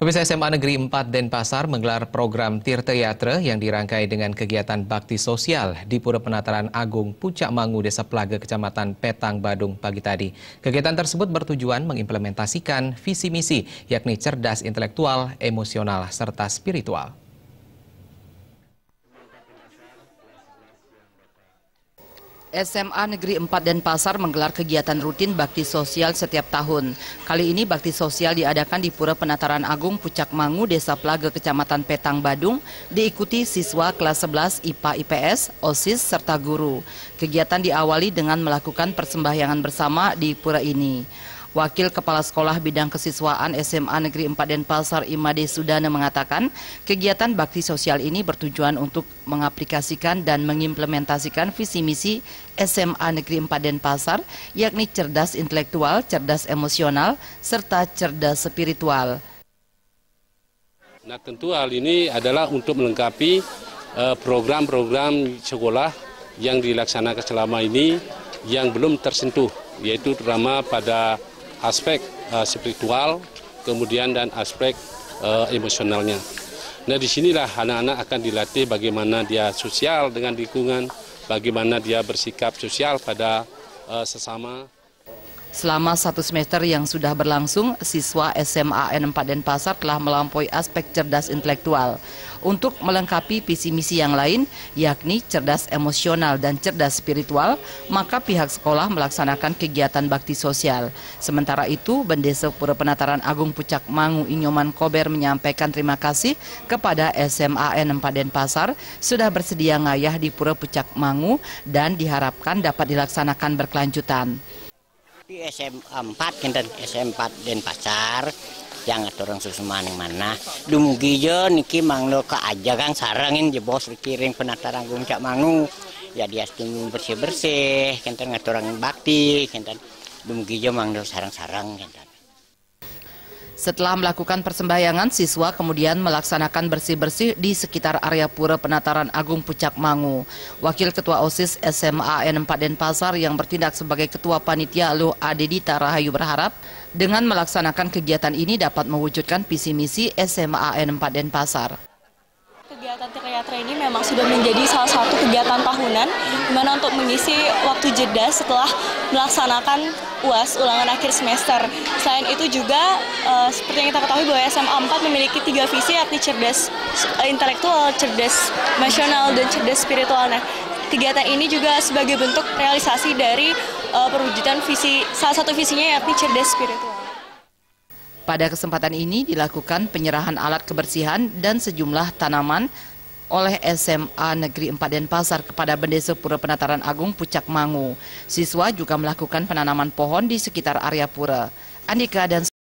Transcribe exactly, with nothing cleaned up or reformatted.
Pemirsa, S M A Negeri empat Denpasar menggelar program Tirta Yatra yang dirangkai dengan kegiatan bakti sosial di Pura Penataran Agung Pucak Mangu, Desa Plaga, Kecamatan Petang, Badung pagi tadi. Kegiatan tersebut bertujuan mengimplementasikan visi misi, yakni cerdas intelektual, emosional, serta spiritual. S M A Negeri empat Denpasar menggelar kegiatan rutin bakti sosial setiap tahun. Kali ini bakti sosial diadakan di Pura Penataran Agung Pucak Mangu, Desa Plaga, Kecamatan Petang, Badung, diikuti siswa kelas sebelas I P A I P S, OSIS, serta guru. Kegiatan diawali dengan melakukan persembahyangan bersama di pura ini. Wakil Kepala Sekolah Bidang Kesiswaan S M A Negeri empat Denpasar, Imade Sudana, mengatakan kegiatan bakti sosial ini bertujuan untuk mengaplikasikan dan mengimplementasikan visi misi S M A Negeri empat Denpasar, yakni cerdas intelektual, cerdas emosional, serta cerdas spiritual. Nah, tentu hal ini adalah untuk melengkapi program-program sekolah yang dilaksanakan selama ini yang belum tersentuh, yaitu terutama pada aspek uh, spiritual, kemudian dan aspek uh, emosionalnya. Nah, disinilah anak-anak akan dilatih bagaimana dia sosial dengan lingkungan, bagaimana dia bersikap sosial pada uh, sesama. Selama satu semester yang sudah berlangsung, siswa S M A N empat Denpasar telah melampaui aspek cerdas intelektual. Untuk melengkapi visi misi yang lain, yakni cerdas emosional dan cerdas spiritual, maka pihak sekolah melaksanakan kegiatan bakti sosial. Sementara itu, Bendesa Pura Penataran Agung Pucak Mangu Inyoman Kober menyampaikan terima kasih kepada S M A N empat Denpasar sudah bersedia ngayah di Pura Pucak Mangu dan diharapkan dapat dilaksanakan berkelanjutan. Di S M A empat, kinten S M A empat Denpasar, yang orang susemaning mana. Dumugi jo niki manglo ka aja kang sarangin je bos kiring Penataran Agung Pucak Mangu. Ya dia tunggu bersih-bersih, kinten ngaturang bakti, kinten dumugi jo manglo sarang-sarang kinten. Setelah melakukan persembahyangan, siswa kemudian melaksanakan bersih-bersih di sekitar area Pura Penataran Agung Pucak Mangu. Wakil Ketua OSIS S M A N empat Denpasar yang bertindak sebagai Ketua Panitia Lu Adedita Rahayu berharap dengan melaksanakan kegiatan ini dapat mewujudkan visi misi S M A N empat Denpasar. Kegiatan Tirta Yatra ini memang sudah menjadi salah satu kegiatan tahunan, di mana untuk mengisi waktu jeda setelah melaksanakan U A S ulangan akhir semester. Selain itu juga uh, seperti yang kita ketahui bahwa S M A empat memiliki tiga visi, yakni cerdas uh, intelektual, cerdas emosional, dan cerdas spiritual. Nah, kegiatan ini juga sebagai bentuk realisasi dari uh, perwujudan visi, salah satu visinya yakni cerdas spiritual. Pada kesempatan ini dilakukan penyerahan alat kebersihan dan sejumlah tanaman oleh S M A Negeri empat Denpasar kepada Bendesa Pura Penataran Agung Pucak Mangu. Siswa juga melakukan penanaman pohon di sekitar area pura. Andika dan